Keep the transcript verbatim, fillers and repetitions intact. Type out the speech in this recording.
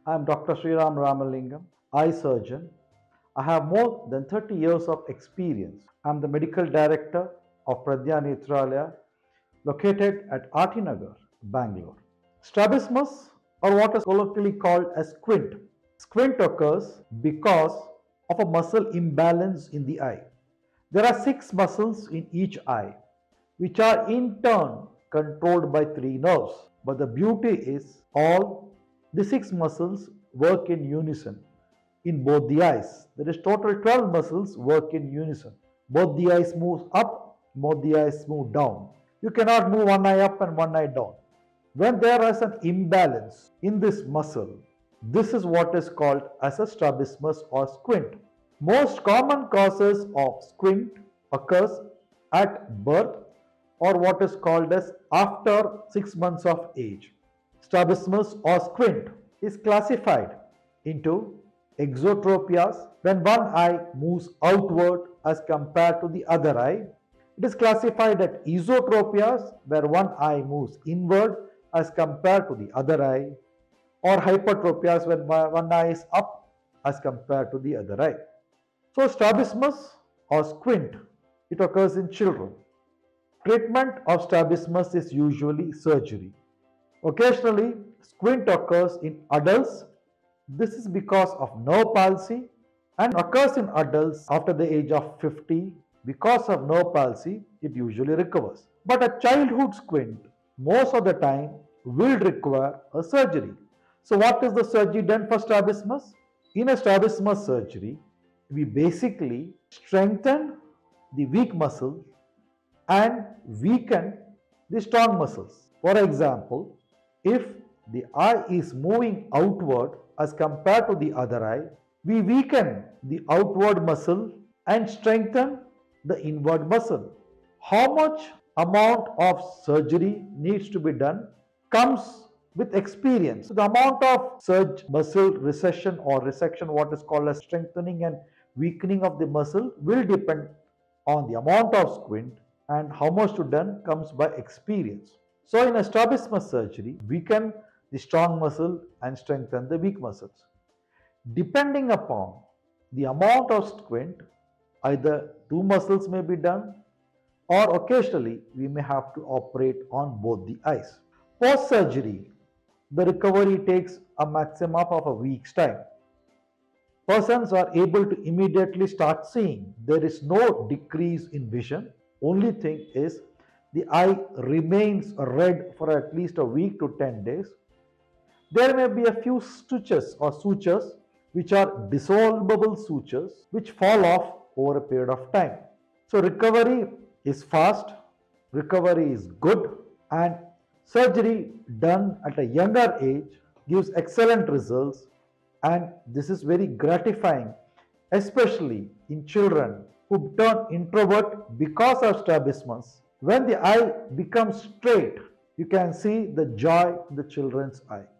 I am Doctor Sriram Ramalingam, eye surgeon. I have more than thirty years of experience. I am the medical director of Pradnya Nethralaya, located at Nagar, Bengaluru. Strabismus, or what is colloquially called as squint. Squint occurs because of a muscle imbalance in the eye. There are six muscles in each eye, which are in turn controlled by three nerves. But the beauty is all the six muscles work in unison in both the eyes. There is total twelve muscles work in unison. Both the eyes move up, both the eyes move down. You cannot move one eye up and one eye down. When there is an imbalance in this muscle, this is what is called as a strabismus or squint. Most common causes of squint occurs at birth or what is called as after six months of age. Strabismus or squint is classified into exotropias when one eye moves outward as compared to the other eye. It is classified as esotropias where one eye moves inward as compared to the other eye, or hypertropias when one eye is up as compared to the other eye. So strabismus or squint, it occurs in children. Treatment of strabismus is usually surgery. Occasionally, squint occurs in adults. This is because of nerve palsy and occurs in adults after the age of fifty. Because of nerve palsy, it usually recovers. But a childhood squint, most of the time, will require a surgery. So what is the surgery done for strabismus? In a strabismus surgery, we basically strengthen the weak muscle and weaken the strong muscles. For example, if the eye is moving outward as compared to the other eye, we weaken the outward muscle and strengthen the inward muscle. How much amount of surgery needs to be done comes with experience. So the amount of surge muscle recession or resection, what is called as strengthening and weakening of the muscle, will depend on the amount of squint, and how much to done comes by experience. So in a strabismus surgery, weaken the strong muscle and strengthen the weak muscles. Depending upon the amount of squint, either two muscles may be done, or occasionally we may have to operate on both the eyes. Post surgery, the recovery takes a maximum of a week's time. Persons are able to immediately start seeing. There is no decrease in vision. Only thing is the eye remains red for at least a week to ten days. There may be a few stitches or sutures which are dissolvable sutures which fall off over a period of time. So recovery is fast, recovery is good, and surgery done at a younger age gives excellent results, and this is very gratifying, especially in children who turn introvert because of strabismus. When the eye becomes straight, you can see the joy in the children's eye.